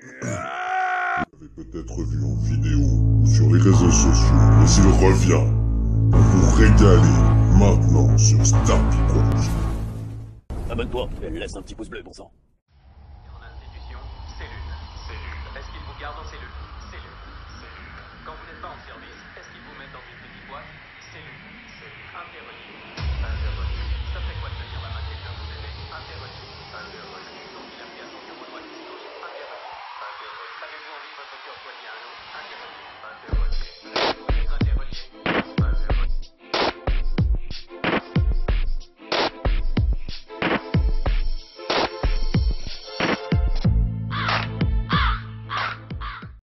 Vous l'avez peut-être vu en vidéo ou sur les réseaux sociaux, mais il revient pour vous régaler maintenant sur Star Peak. Abonne-toi et laisse un petit pouce bleu, bon sang. En institution, cellule. Cellule. Est-ce qu'ils vous gardent en cellule? Cellule. Cellule. Quand vous n'êtes pas en service, est-ce qu'ils vous mettent dans une petite boîte? Cellule.